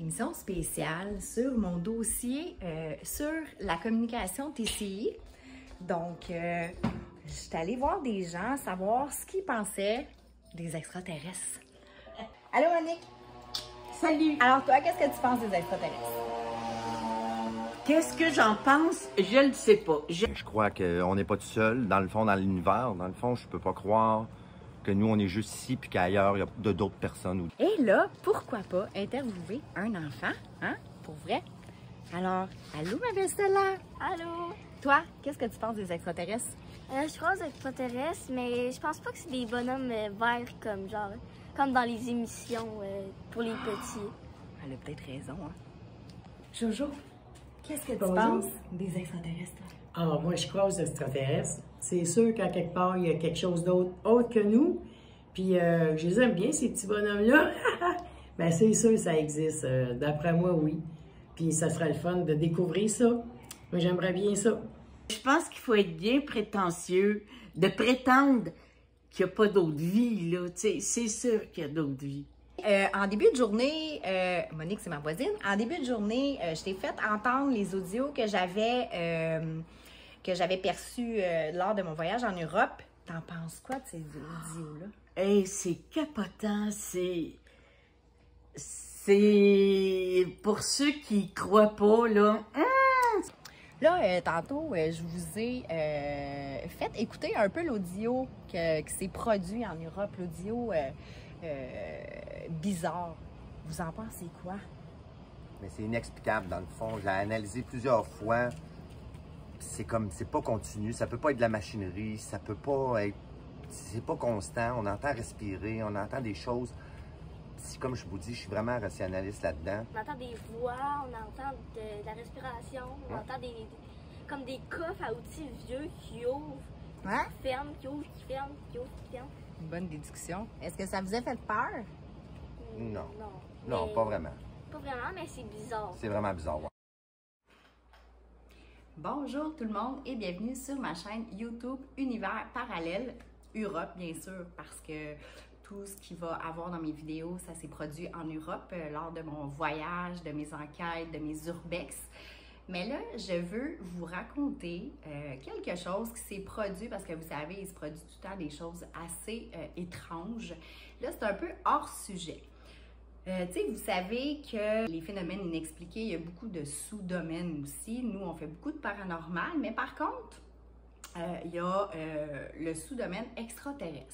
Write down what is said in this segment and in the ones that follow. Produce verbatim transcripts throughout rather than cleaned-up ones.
émission spéciale sur mon dossier euh, sur la communication T C I. Donc, euh, je suis allée voir des gens, savoir ce qu'ils pensaient des extraterrestres. Allô, Monique? Salut! Alors, toi, qu'est-ce que tu penses des extraterrestres? Qu'est-ce que j'en pense? Je ne sais pas. Je, Je crois qu'on n'est pas tout seul, dans le fond, dans l'univers. Dans le fond, je peux pas croire que nous, on est juste ici, puis qu'ailleurs, il y a de d'autres personnes. Et là, pourquoi pas interviewer un enfant, hein, pour vrai? Alors, allô, ma belle Stella? Allô? Toi, qu'est-ce que tu penses des extraterrestres? Euh, je crois aux extraterrestres, mais je pense pas que c'est des bonhommes euh, verts comme genre, comme dans les émissions euh, pour les petits. Elle a peut-être raison, hein? Jojo, qu'est-ce que tu Bonjour. penses des extraterrestres? Ah, moi, je crois aux extraterrestres. C'est sûr qu'à quelque part, il y a quelque chose d'autre autre que nous. Puis, euh, je les aime bien, ces petits bonhommes-là. Bien, c'est sûr, ça existe. Euh, D'après moi, oui. Puis, ça serait le fun de découvrir ça. Moi, j'aimerais bien ça. je pense qu'il faut être bien prétentieux de prétendre qu'il n'y a pas d'autre vie, là. Tu sais, c'est sûr qu'il y a d'autres vies. Euh, en début de journée, euh, Monique, c'est ma voisine. En début de journée, euh, je t'ai fait entendre les audios que j'avais euh, que j'avais perçus euh, lors de mon voyage en Europe. T'en penses quoi de ces audios-là? Hey, c'est capotant, c'est... C'est... Pour ceux qui y croient pas, là... Hum! Là, euh, tantôt, euh, je vous ai euh, fait écouter un peu l'audio que- qui s'est produit en Europe, l'audio euh, euh, bizarre. Vous en pensez quoi? Mais c'est inexplicable, dans le fond. Je l'ai analysé plusieurs fois. C'est comme, c'est pas continu. Ça peut pas être de la machinerie. Ça peut pas être... C'est pas constant. On entend respirer. On entend des choses. Si, comme je vous dis, je suis vraiment rationaliste là-dedans. On entend des voix, on entend de, de la respiration, on Ouais. entend des, des- comme des coffres à outils vieux qui ouvrent, Hein? qui ferment, qui ouvrent, qui ferment, qui ouvrent, qui ferment. Une bonne déduction. Est-ce que ça vous a fait peur? Non. Non, Non, mais- pas vraiment. Pas vraiment, mais c'est bizarre. C'est vraiment bizarre. Ouais. Bonjour tout le monde et bienvenue sur ma chaîne YouTube Univers Parallèle Europe, bien sûr, parce que tout ce qu'il va avoir dans mes vidéos, ça s'est produit en Europe euh, lors de mon voyage, de mes enquêtes, de mes urbex. Mais là, je veux vous raconter euh, quelque chose qui s'est produit, parce que vous savez, il se produit tout le temps des choses assez euh, étranges. Là, c'est un peu hors sujet. Euh, tu sais, vous savez que les phénomènes inexpliqués, il y a beaucoup de sous-domaines aussi. Nous, on fait beaucoup de paranormal, mais par contre, euh, il y a euh, le sous-domaine extraterrestre.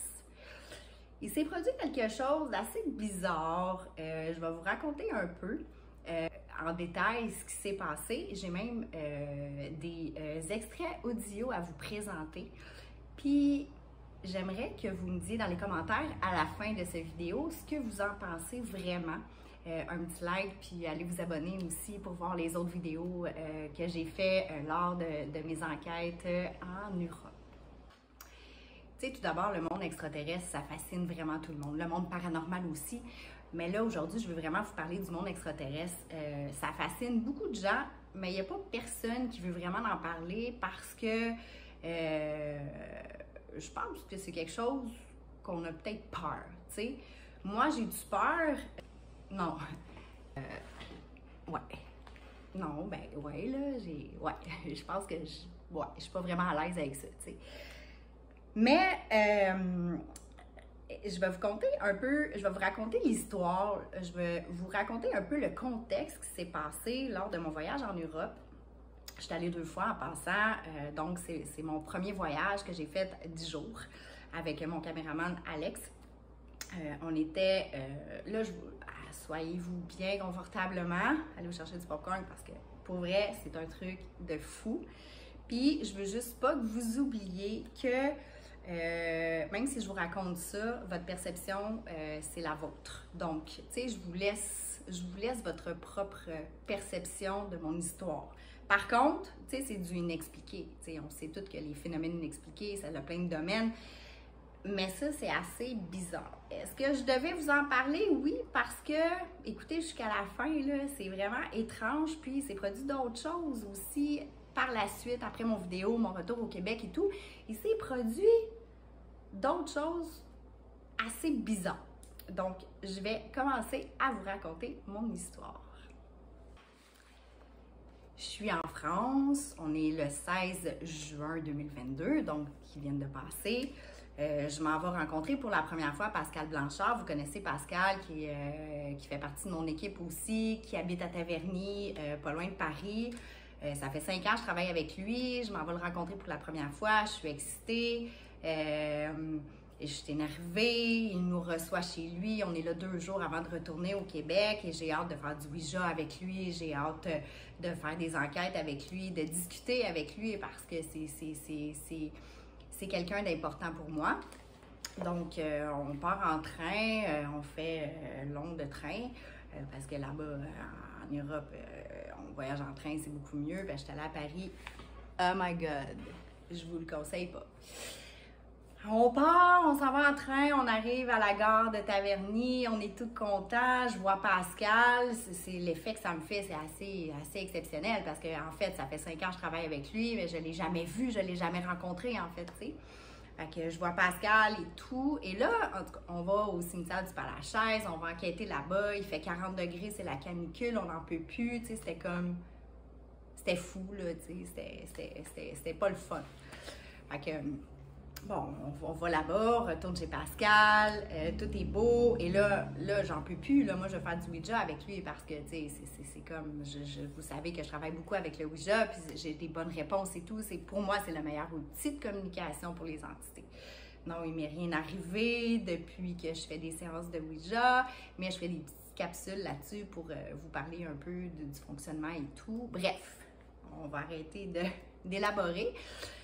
Il s'est produit quelque chose d'assez bizarre. Euh, je vais vous raconter un peu euh, en détail ce qui s'est passé. J'ai même euh, des euh, extraits audio à vous présenter. Puis, j'aimerais que vous me disiez dans les commentaires à la fin de cette vidéo ce que vous en pensez vraiment. Euh, un petit like, puis allez vous abonner aussi pour voir les autres vidéos euh, que j'ai fait euh, lors de, de mes enquêtes euh, en Europe. Tu sais, tout d'abord, le monde extraterrestre, ça fascine vraiment tout le monde. Le monde paranormal aussi. Mais là, aujourd'hui, je veux vraiment vous parler du monde extraterrestre. Euh, ça fascine beaucoup de gens, mais il n'y a pas personne qui veut vraiment en parler parce que euh, je pense que c'est quelque chose qu'on a peut-être peur, tu sais. Moi, j'ai du peur. Non. Euh, ouais. Non, ben, ouais, là, j'ai... Ouais, je pense que je... Ouais, je suis pas vraiment à l'aise avec ça, tu sais. Mais, euh, je vais vous conter un peu, je vais vous raconter l'histoire, je vais vous raconter un peu le contexte qui s'est passé lors de mon voyage en Europe. Je suis allée deux fois en passant, euh, donc c'est c'est mon premier voyage que j'ai fait dix jours avec mon caméraman Alex. Euh, on était, euh, là, je, soyez-vous bien confortablement, allez vous chercher du popcorn parce que pour vrai, c'est un truc de fou. Puis, je veux juste pas que vous oubliez que euh, même si je vous raconte ça, votre perception, euh, c'est la vôtre. Donc, tu sais, je vous laisse, je vous laisse votre propre perception de mon histoire. Par contre, tu sais, c'est du inexpliqué. Tu sais, on sait tous que les phénomènes inexpliqués, ça a plein de domaines. Mais ça, c'est assez bizarre. Est-ce que je devais vous en parler? Oui, parce que, écoutez, jusqu'à la fin, là, c'est vraiment étrange. Puis, c'est produit d'autres choses aussi. Par la suite, après mon vidéo, mon retour au Québec et tout, il s'est produit d'autres choses assez bizarres. Donc, je vais commencer à vous raconter mon histoire. Je suis en France, on est le seize juin deux mille vingt-deux, donc qui vient de passer. Euh, je m'en vais rencontrer pour la première fois Pascal Blanchard. Vous connaissez Pascal qui, euh, qui fait partie de mon équipe aussi, qui habite à Taverny, euh, pas loin de Paris. Euh, ça fait cinq ans que je travaille avec lui. Je m'en vais le rencontrer pour la première fois. Je suis excitée. Euh, je suis énervée. Il nous reçoit chez lui. On est là deux jours avant de retourner au Québec et j'ai hâte de faire du Ouija avec lui. J'ai hâte de faire des enquêtes avec lui, de discuter avec lui parce que c'est... c'est, c'est, c'est C'est quelqu'un d'important pour moi. Donc, euh, on part en train, euh, on fait euh, long de train, euh, parce que là-bas, euh, en Europe, euh, on voyage en train, c'est beaucoup mieux. Ben, j'étais allée à Paris. Oh my God! Je vous le conseille pas. On part, on s'en va en train, on arrive à la gare de Taverny, on est tous contents, je vois Pascal, c'est l'effet que ça me fait, c'est assez, assez exceptionnel parce que en fait, ça fait cinq ans que je travaille avec lui, mais je ne l'ai jamais vu, je ne l'ai jamais rencontré en fait, tu sais. Fait que je vois Pascal et tout, et là, en tout cas, on va au cimetière du Père-Lachaise, on va enquêter là-bas, il fait quarante degrés, c'est la canicule, on n'en peut plus, tu sais, c'était comme, c'était fou, là, tu sais, c'était pas le fun. Fait que... Bon, on, on va là-bas, on retourne chez Pascal, euh, tout est beau, et là, là j'en peux plus, là, moi je vais faire du Ouija avec lui parce que, tu sais, c'est comme, je, je, vous savez que je travaille beaucoup avec le Ouija, puis j'ai des bonnes réponses et tout, pour moi c'est le meilleur outil de communication pour les entités. Non, il m'est rien arrivé depuis que je fais des séances de Ouija, mais je fais des petites capsules là-dessus pour euh, vous parler un peu de, du fonctionnement et tout. Bref, on va arrêter d'élaborer.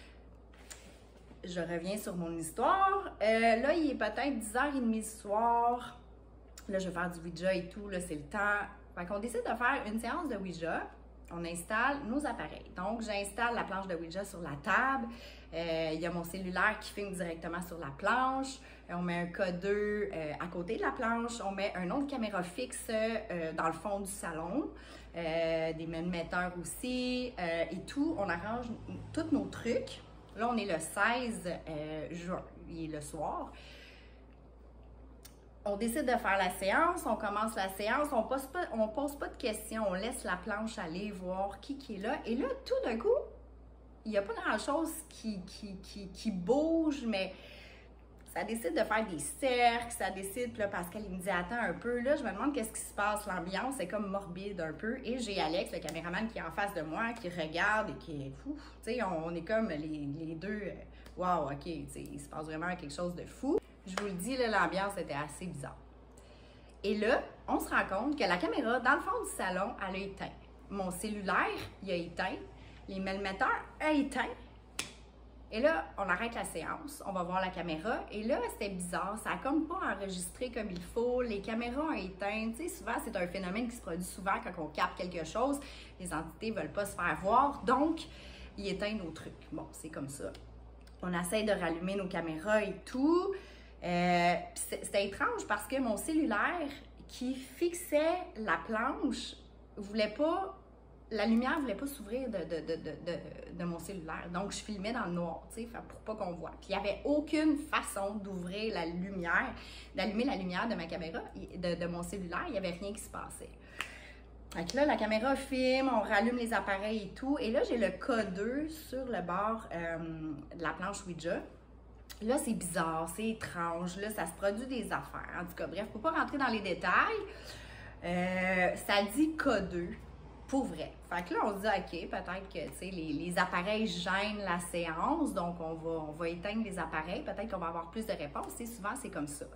Je reviens sur mon histoire. Euh, là, il est peut-être dix heures trente du soir. Là, je vais faire du Ouija et tout. Là, c'est le temps. Fait qu'on décide de faire une séance de Ouija. On installe nos appareils. Donc, j'installe la planche de Ouija sur la table. Euh, il y a mon cellulaire qui filme directement sur la planche. Euh, on met un K deux euh, à côté de la planche. On met un autre caméra fixe euh, dans le fond du salon. Euh, des manmetteurs aussi. Euh, et tout. On arrange tous nos trucs. Là, on est le seize juin, il est le soir. On décide de faire la séance, on commence la séance, on pose pas, on pose pas de questions, on laisse la planche aller voir qui, qui est là. Et là, tout d'un coup, il n'y a pas grand-chose qui, qui, qui, qui bouge, mais ça décide de faire des cercles, ça décide, puis là, Pascal, il me dit, attends un peu, là, je me demande qu'est-ce qui se passe, l'ambiance est comme morbide un peu, et j'ai Alex, le caméraman, qui est en face de moi, qui regarde et qui est fou, tu sais, on, on est comme les, les deux, waouh, ok, tu sais, il se passe vraiment quelque chose de fou. Je vous le dis, l'ambiance était assez bizarre. Et là, on se rend compte que la caméra, dans le fond du salon, elle a éteint. Mon cellulaire, il a éteint, les manmetteurs ont éteint. Et là, on arrête la séance, on va voir la caméra, et là, c'était bizarre, ça a comme pas enregistré comme il faut, les caméras ont éteint, tu sais, souvent, c'est un phénomène qui se produit souvent quand on capte quelque chose, les entités veulent pas se faire voir, donc, ils éteignent nos trucs. Bon, c'est comme ça. On essaie de rallumer nos caméras et tout, euh, c'était étrange parce que mon cellulaire qui fixait la planche voulait pas... La lumière ne voulait pas s'ouvrir de, de, de, de, de, de mon cellulaire. Donc, je filmais dans le noir, tu sais, pour pas qu'on voit. Puis, il n'y avait aucune façon d'ouvrir la lumière, d'allumer la lumière de ma caméra, de, de mon cellulaire. Il n'y avait rien qui se passait. Donc là, la caméra filme, on rallume les appareils et tout. Et là, j'ai le K deux sur le bord euh, de la planche Ouija. Là, c'est bizarre, c'est étrange. Là, ça se produit des affaires. En tout cas, bref, pour ne pas rentrer dans les détails, euh, ça dit K deux. Pour vrai. Fait que là, on se dit, OK, peut-être que les, les appareils gênent la séance, donc on va, on va éteindre les appareils, peut-être qu'on va avoir plus de réponses, et souvent, c'est comme ça.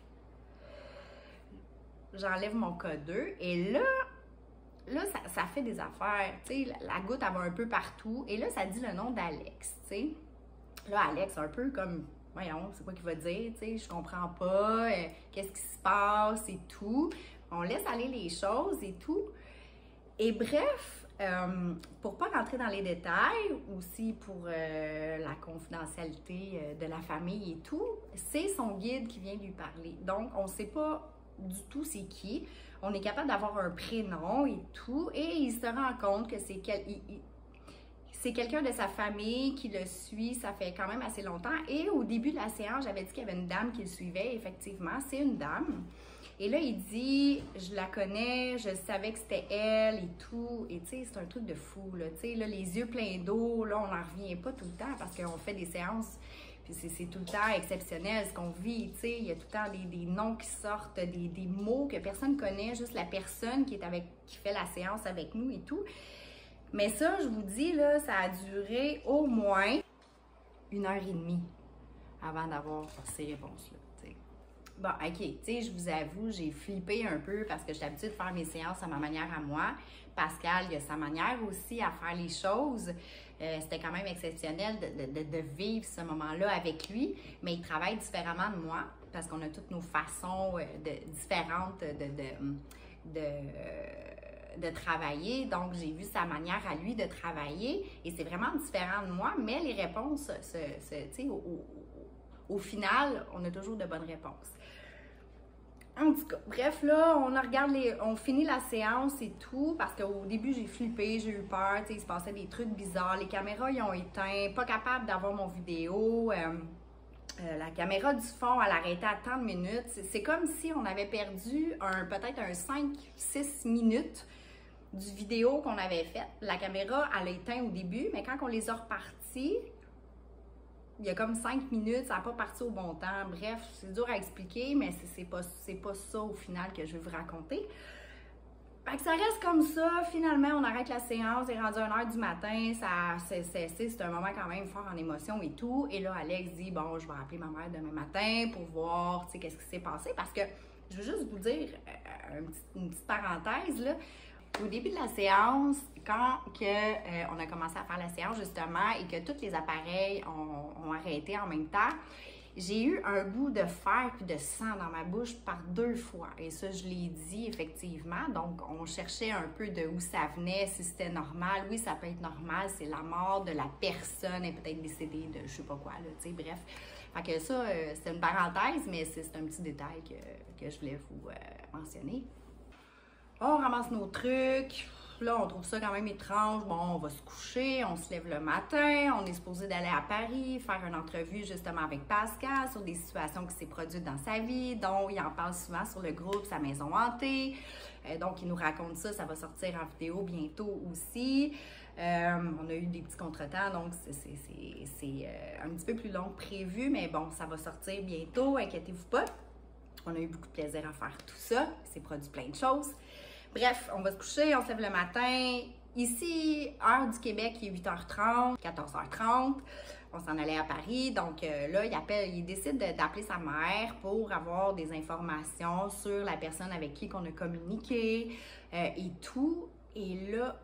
J'enlève mon K deux, et là, là ça, ça fait des affaires, tu sais, la goutte, elle va un peu partout, et là, ça dit le nom d'Alex, tu sais. Là, Alex, un peu comme, voyons, c'est quoi qu'il va dire, tu sais, je comprends pas, euh, qu'est-ce qui se passe et tout. On laisse aller les choses et tout. Et bref, euh, pour pas rentrer dans les détails, aussi pour euh, la confidentialité euh, de la famille et tout, c'est son guide qui vient lui parler. Donc, on sait pas du tout c'est qui. On est capable d'avoir un prénom et tout, et il se rend compte que c'est quel, il, il, c'est quelqu'un de sa famille qui le suit, ça fait quand même assez longtemps. Et au début de la séance, j'avais dit qu'il y avait une dame qui le suivait. Effectivement, c'est une dame. Et là, il dit, je la connais, je savais que c'était elle et tout. Et tu sais, c'est un truc de fou, là. Tu sais, là, les yeux pleins d'eau, là, on n'en revient pas tout le temps parce qu'on fait des séances. Puis c'est tout le temps exceptionnel ce qu'on vit, tu sais. Il y a tout le temps des, des noms qui sortent, des, des mots que personne connaît, juste la personne qui est avec, qui fait la séance avec nous et tout. Mais ça, je vous dis, là, ça a duré au moins une heure et demie avant d'avoir ces réponses-là. Bon, OK, tu sais, je vous avoue, j'ai flippé un peu parce que j'ai l'habitude de faire mes séances à ma manière à moi. Pascal, il a sa manière aussi à faire les choses. Euh, C'était quand même exceptionnel de, de, de vivre ce moment-là avec lui, mais il travaille différemment de moi parce qu'on a toutes nos façons de, différentes de, de, de, de travailler. Donc, j'ai vu sa manière à lui de travailler et c'est vraiment différent de moi, mais les réponses, tu sais, au, au, au final, on a toujours de bonnes réponses. En tout cas, bref, là, on regarde les, on finit la séance et tout, parce qu'au début, j'ai flippé, j'ai eu peur, tu sais, il se passait des trucs bizarres, les caméras, ils ont éteint, pas capable d'avoir mon vidéo, euh, euh, la caméra du fond, elle arrêtait à tant de minutes, c'est comme si on avait perdu un peut-être un cinq six minutes du vidéo qu'on avait fait. La caméra, elle a éteint au début, mais quand on les a repartis, il y a comme cinq minutes, ça n'a pas parti au bon temps. Bref, c'est dur à expliquer, mais c'est pas, c'est pas ça au final que je vais vous raconter. Fait que ça reste comme ça. Finalement, on arrête la séance, c'est rendu une heure du matin. C'est un moment quand même fort en émotion et tout. Et là, Alex dit, bon, je vais appeler ma mère demain matin pour voir, tu sais, qu'est-ce qui s'est passé. Parce que, je veux juste vous dire, euh, une, petite, une petite parenthèse, là. Au début de la séance, quand que, euh, on a commencé à faire la séance justement et que tous les appareils ont, ont arrêté en même temps, j'ai eu un goût de fer puis de sang dans ma bouche par deux fois. Et ça, je l'ai dit effectivement. Donc, on cherchait un peu de où ça venait, si c'était normal. Oui, ça peut être normal, c'est la mort de la personne, elle est peut-être décédée de je sais pas quoi, là, tu sais, bref. Fait que ça, euh, c'est une parenthèse, mais c'est un petit détail que, que je voulais vous euh, mentionner. On ramasse nos trucs, là on trouve ça quand même étrange, bon on va se coucher, on se lève le matin, on est supposé d'aller à Paris, faire une entrevue justement avec Pascal sur des situations qui s'est produites dans sa vie, dont il en parle souvent sur le groupe Sa maison hantée, euh, donc il nous raconte ça, ça va sortir en vidéo bientôt aussi. Euh, on a eu des petits contretemps, donc c'est euh, un petit peu plus long que prévu, mais bon, ça va sortir bientôt, inquiétez-vous pas. On a eu beaucoup de plaisir à faire tout ça, il s'est produit plein de choses. Bref, on va se coucher, on se lève le matin. Ici, heure du Québec, il est huit heures trente, quatorze heures trente. On s'en allait à Paris. Donc euh, là, il, appelle, il décide d'appeler sa mère pour avoir des informations sur la personne avec qui on a communiqué euh, et tout. Et là,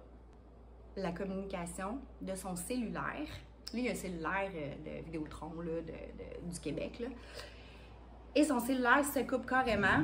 la communication de son cellulaire. Lui, il a un cellulaire euh, de Vidéotron là, de, de, du Québec. Là. Et son cellulaire se coupe carrément.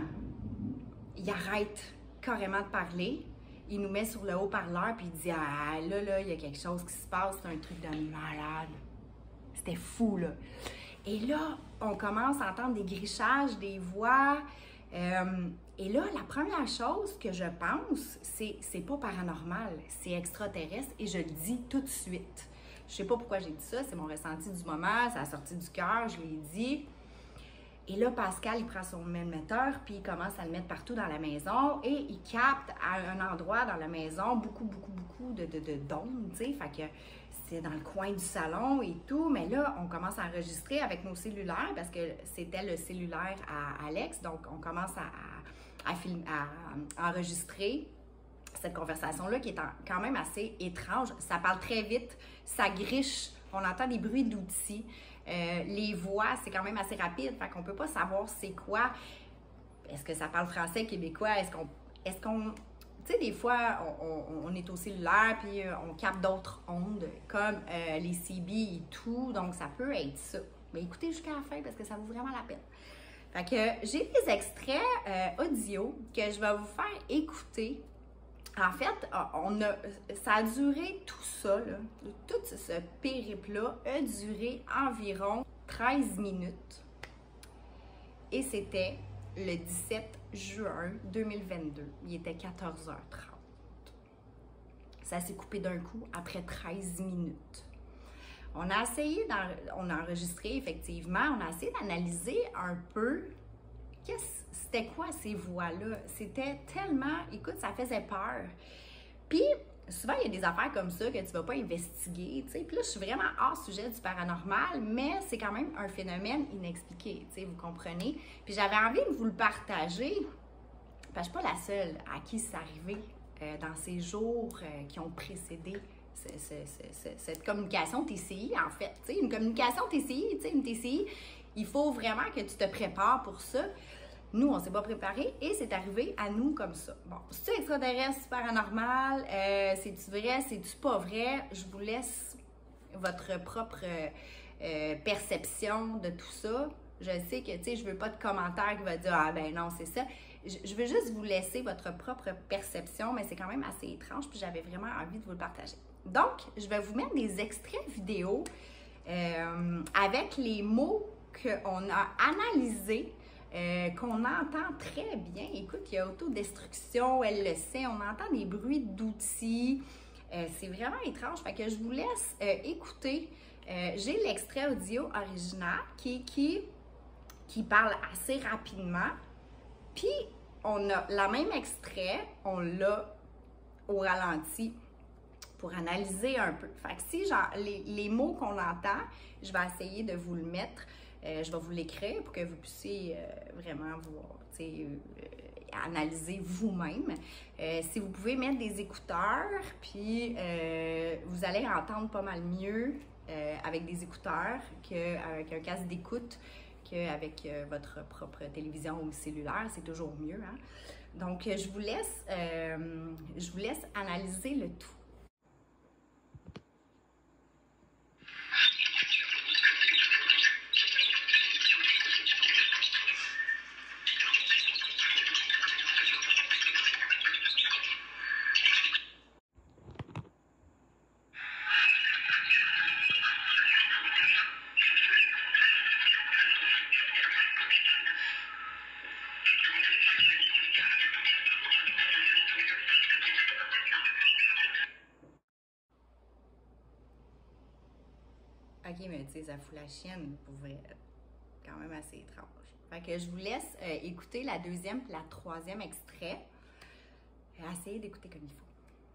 Il arrête carrément de parler, il nous met sur le haut-parleur puis il dit ah là là il y a quelque chose qui se passe, c'est un truc de malade, c'était fou là. Et là on commence à entendre des grichages, des voix, euh, et là la première chose que je pense c'est c'est pas paranormal, c'est extraterrestre et je le dis tout de suite. Je sais pas pourquoi j'ai dit ça, c'est mon ressenti du moment, ça a sorti du cœur, je l'ai dit. Et là, Pascal, il prend son émetteur, puis il commence à le mettre partout dans la maison et il capte à un endroit dans la maison beaucoup, beaucoup, beaucoup de, de, de d'ondes, tu sais. Fait que c'est dans le coin du salon et tout. Mais là, on commence à enregistrer avec nos cellulaires parce que c'était le cellulaire à Alex. Donc, on commence à, à, à, film, à enregistrer cette conversation-là qui est en, quand même assez étrange. Ça parle très vite, ça griche, on entend des bruits d'outils. Euh, les voix, c'est quand même assez rapide, fait qu'on peut pas savoir c'est quoi. Est-ce que ça parle français, québécois? Est-ce qu'on... Est-ce qu'on... Tu sais, des fois, on, on, on est au cellulaire, puis on capte d'autres ondes, comme euh, les C B et tout, donc ça peut être ça. Mais écoutez jusqu'à la fin, parce que ça vaut vraiment la peine. Fait que j'ai des extraits euh, audio que je vais vous faire écouter. En fait, on a, ça a duré tout ça, là, tout ce périple-là a duré environ treize minutes. Et c'était le dix-sept juin deux mille vingt-deux. Il était quatorze heures trente. Ça s'est coupé d'un coup après treize minutes. On a essayé, on a enregistré effectivement, on a essayé d'analyser un peu qu'est-ce, c'était quoi ces voix-là? C'était tellement, écoute, ça faisait peur. Puis, souvent, il y a des affaires comme ça que tu vas pas investiguer, tu sais. Puis là, je suis vraiment hors sujet du paranormal, mais c'est quand même un phénomène inexpliqué, tu sais, vous comprenez? Puis j'avais envie de vous le partager, parce que je suis pas la seule à qui c'est arrivé euh, dans ces jours euh, qui ont précédé ce, ce, ce, ce, cette communication T C I, en fait. Tu sais, une communication T C I, tu sais, une T C I, il faut vraiment que tu te prépares pour ça. Nous, on ne s'est pas préparé et c'est arrivé à nous comme ça. Bon, c'est-tu extraterrestre, c'est paranormal, euh, c'est-tu vrai, c'est-tu pas vrai? Je vous laisse votre propre euh, perception de tout ça. Je sais que, tu sais, je veux pas de commentaire qui va dire « Ah ben non, c'est ça ». Je veux juste vous laisser votre propre perception, mais c'est quand même assez étrange, puis j'avais vraiment envie de vous le partager. Donc, je vais vous mettre des extraits vidéo euh, avec les mots qu'on a analysés, Euh, qu'on entend très bien. Écoute, il y a autodestruction, elle le sait, on entend des bruits d'outils. Euh, c'est vraiment étrange. Fait que je vous laisse euh, écouter. Euh, j'ai l'extrait audio original qui, qui, qui parle assez rapidement. Puis, on a le même extrait, on l'a au ralenti pour analyser un peu. Fait que si genre, les, les mots qu'on entend, je vais essayer de vous le mettre. Euh, je vais vous l'écrire pour que vous puissiez euh, vraiment voir, euh, analyser vous-même. Euh, si vous pouvez mettre des écouteurs, puis euh, vous allez entendre pas mal mieux euh, avec des écouteurs qu'avec un casque d'écoute, qu'avec euh, votre propre télévision ou cellulaire, c'est toujours mieux. Hein? Donc, je vous laisse, euh, je vous laisse analyser le tout. OK, mais tu sais, ça fout la chienne pour vrai. Quand même assez étrange. Fait que je vous laisse euh, écouter la deuxième et la troisième extrait. Essayez d'écouter comme il faut.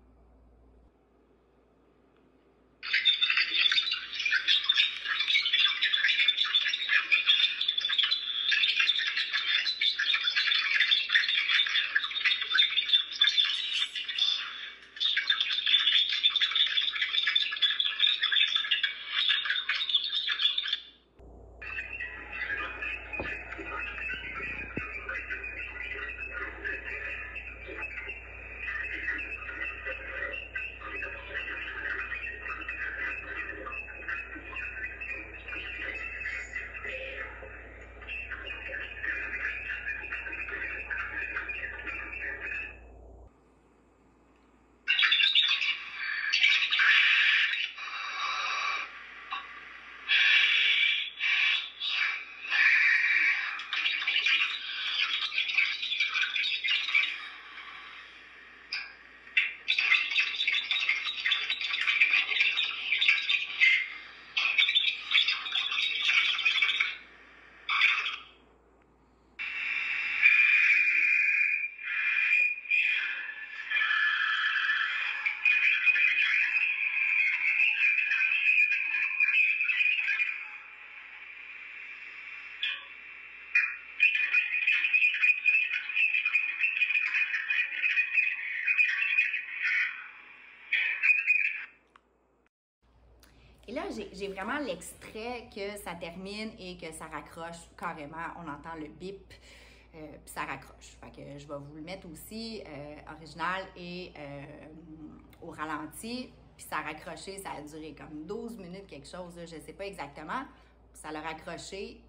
Et là, j'ai vraiment l'extrait que ça termine et que ça raccroche carrément. On entend le bip, euh, puis ça raccroche. Fait que je vais vous le mettre aussi euh, original et euh, au ralenti. Puis ça a raccroché, ça a duré comme douze minutes, quelque chose, là, je ne sais pas exactement. Ça l'a raccroché.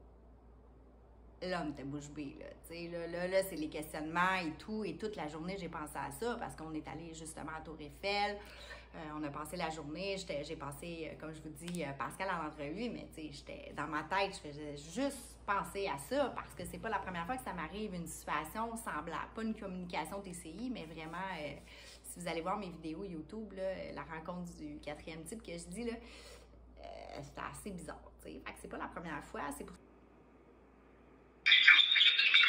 Là, on était bouche bée, là. Tu sais, là, là, là c'est les questionnements et tout. Et toute la journée, j'ai pensé à ça parce qu'on est allé justement à Tour Eiffel. Euh, on a passé la journée. J'ai passé, comme je vous dis, Pascal en entrevue, mais tu sais, j'étais dans ma tête, je faisais juste penser à ça parce que c'est pas la première fois que ça m'arrive une situation semblable. Pas une communication T C I, mais vraiment, euh, si vous allez voir mes vidéos YouTube, là, la rencontre du quatrième type que je dis, là, euh, c'était assez bizarre, tu sais. Fait que c'est pas la première fois, c'est pour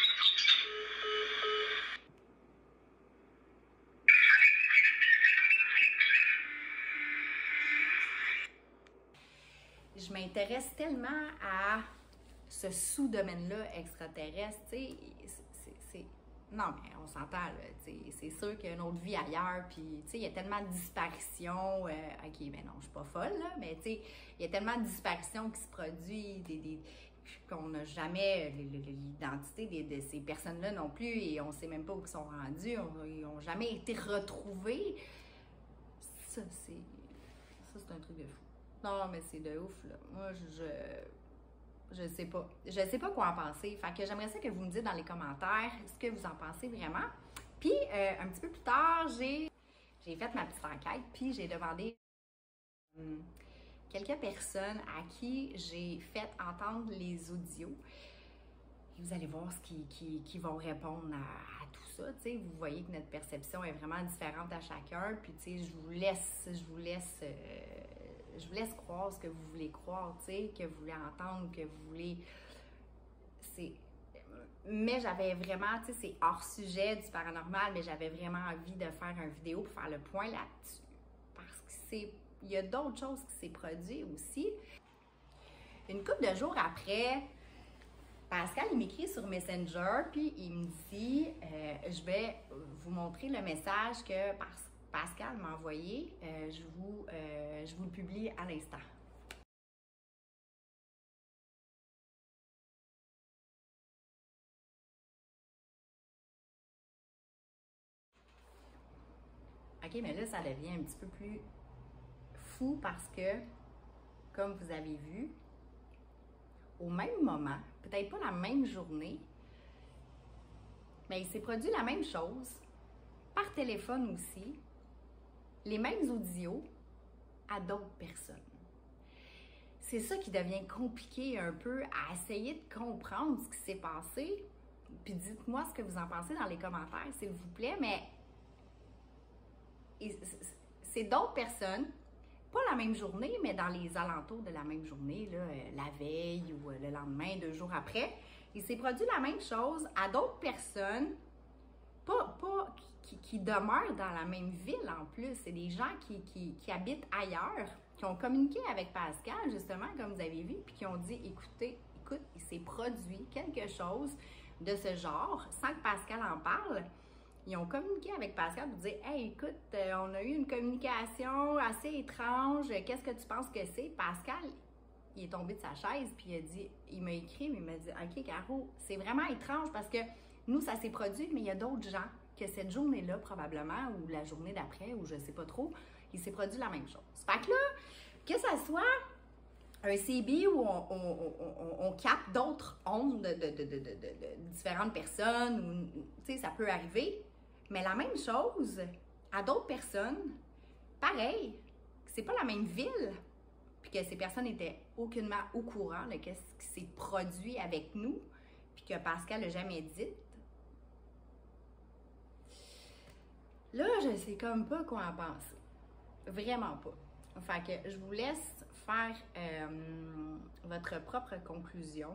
je m'intéresse tellement à ce sous-domaine-là extraterrestre, tu sais, c'est... Non, mais on s'entend, là, tu sais, c'est sûr qu'il y a une autre vie ailleurs, puis, tu sais, il y a tellement de disparitions, euh, ok, mais non, je suis pas folle, là, mais, tu sais, il y a tellement de disparitions qui se produisent, des, des, qu'on n'a jamais l'identité de, de ces personnes-là non plus, et on sait même pas où ils sont rendus, on, ils n'ont jamais été retrouvés. Ça, c'est... Ça, c'est un truc de fou. Non, mais c'est de ouf, là. Moi, je... Je sais pas. Je sais pas quoi en penser. Fait que j'aimerais ça que vous me dites dans les commentaires ce que vous en pensez vraiment. Puis, euh, un petit peu plus tard, j'ai j'ai fait ma petite enquête, puis j'ai demandé euh, quelques personnes à qui j'ai fait entendre les audios. Et vous allez voir ce qu'ils qui, qui vont répondre à, à tout ça. T'sais. Vous voyez que notre perception est vraiment différente à chacun. Puis, tu sais, je vous laisse, je vous laisse... Euh, Je vous laisse croire ce que vous voulez croire, tu sais, que vous voulez entendre, que vous voulez... C'est... Mais j'avais vraiment, tu sais, c'est hors sujet du paranormal, mais j'avais vraiment envie de faire une vidéo pour faire le point là-dessus. Parce que c'est... Il y a d'autres choses qui s'est produit aussi. Une couple de jours après, Pascal, il m'écrit sur Messenger, puis il me dit euh, « Je vais vous montrer le message que... Parce Pascal m'a envoyé, euh, je, vous, euh, je vous le publie à l'instant. OK, mais là, ça devient un petit peu plus fou parce que, comme vous avez vu, au même moment, peut-être pas la même journée, mais il s'est produit la même chose, par téléphone aussi, les mêmes audios à d'autres personnes. C'est ça qui devient compliqué un peu à essayer de comprendre ce qui s'est passé. Puis dites-moi ce que vous en pensez dans les commentaires, s'il vous plaît. Mais c'est d'autres personnes, pas la même journée, mais dans les alentours de la même journée, là, la veille ou le lendemain, deux jours après. Il s'est produit la même chose à d'autres personnes, pas... pas Qui, qui demeurent dans la même ville en plus. C'est des gens qui, qui, qui habitent ailleurs, qui ont communiqué avec Pascal, justement, comme vous avez vu, puis qui ont dit, écoutez, écoute, il s'est produit quelque chose de ce genre, sans que Pascal en parle. Ils ont communiqué avec Pascal pour dire, hey, écoute, euh, on a eu une communication assez étrange, qu'est-ce que tu penses que c'est? Pascal, il est tombé de sa chaise, puis il a dit, il m'a écrit, mais il m'a dit, OK, Caro, c'est vraiment étrange parce que nous, ça s'est produit, mais il y a d'autres gens que cette journée-là, probablement, ou la journée d'après, ou je sais pas trop, il s'est produit la même chose. Fait que là, que ça soit un C B où on, on, on, on capte d'autres ondes de, de, de, de, de, de différentes personnes, ou, tu sais, ça peut arriver, mais la même chose à d'autres personnes, pareil, c'est pas la même ville, puis que ces personnes étaient aucunement au courant de ce qui s'est produit avec nous, puis que Pascal n'a jamais dit. Là, je sais comme pas quoi en penser. Vraiment pas. Fait que je vous laisse faire euh, votre propre conclusion.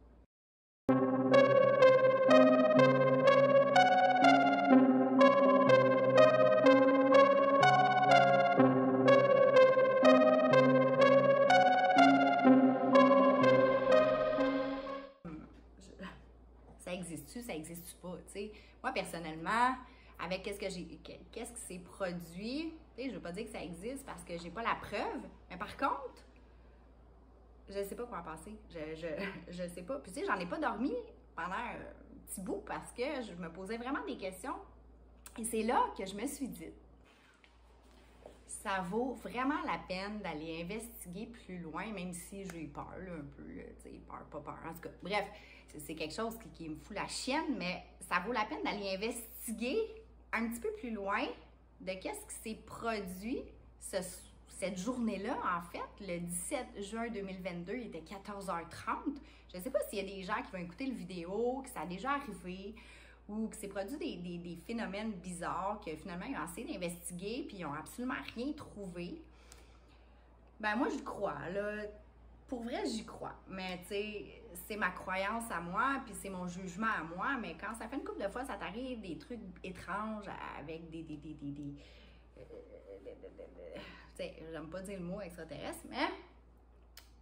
Ça existe-tu, ça existe-tu pas, tu sais? Moi, personnellement, avec qu'est-ce que j'ai, qu'est-ce qui s'est produit, tu sais, je veux pas dire que ça existe parce que j'ai pas la preuve, mais par contre, je sais pas quoi en penser. Je, je, je sais pas. Puis tu sais, j'en ai pas dormi pendant un petit bout parce que je me posais vraiment des questions. Et c'est là que je me suis dit, ça vaut vraiment la peine d'aller investiguer plus loin, même si j'ai eu peur, là, un peu, tu sais, peur, pas peur, en tout cas. Bref, c'est quelque chose qui, qui me fout la chienne, mais ça vaut la peine d'aller investiguer un petit peu plus loin de qu'est-ce qui s'est produit ce, cette journée-là, en fait, le dix-sept juin deux mille vingt-deux, il était quatorze heures trente. Je ne sais pas s'il y a des gens qui vont écouter le vidéo, que ça a déjà arrivé, ou que s'est produit des, des, des phénomènes bizarres, que finalement, ils ont essayé d'investiguer, puis ils n'ont absolument rien trouvé. Ben moi, j'y crois, là. Pour vrai, j'y crois. Mais, tu sais, c'est ma croyance à moi, puis c'est mon jugement à moi, mais quand ça fait une couple de fois, ça t'arrive des trucs étranges avec des... des, des, des, des euh, tu sais, j'aime pas dire le mot extraterrestre, mais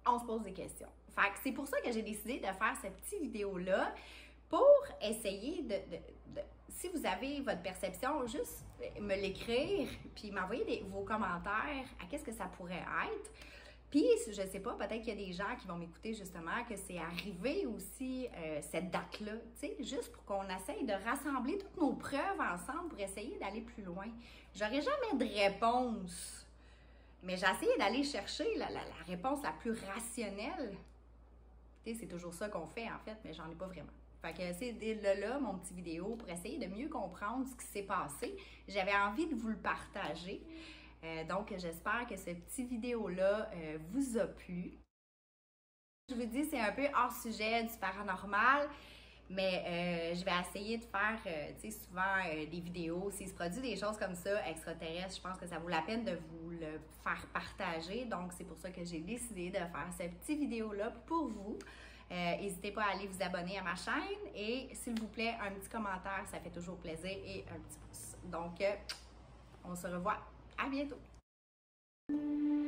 on se pose des questions. Fait que c'est pour ça que j'ai décidé de faire cette petite vidéo-là pour essayer de, de, de, si vous avez votre perception, juste me l'écrire, puis m'envoyer des, vos commentaires à qu'est-ce que ça pourrait être. Puis, je sais pas, peut-être qu'il y a des gens qui vont m'écouter justement, que c'est arrivé aussi euh, cette date-là, tu sais, juste pour qu'on essaye de rassembler toutes nos preuves ensemble pour essayer d'aller plus loin. J'aurais jamais de réponse, mais j'ai essayé d'aller chercher la, la, la réponse la plus rationnelle. Tu sais, c'est toujours ça qu'on fait en fait, mais j'en ai pas vraiment. Fait que c'est là, là, mon petit vidéo, pour essayer de mieux comprendre ce qui s'est passé. J'avais envie de vous le partager. Euh, donc, j'espère que ce petit vidéo-là euh, vous a plu. Je vous dis, c'est un peu hors sujet du paranormal, mais euh, je vais essayer de faire, euh, tu sais, souvent euh, des vidéos. S'il se produit des choses comme ça, extraterrestres, je pense que ça vaut la peine de vous le faire partager. Donc, c'est pour ça que j'ai décidé de faire cette petite vidéo-là pour vous. Euh, N'hésitez pas à aller vous abonner à ma chaîne et, s'il vous plaît, un petit commentaire, ça fait toujours plaisir, et un petit pouce. Donc, euh, on se revoit. À bientôt!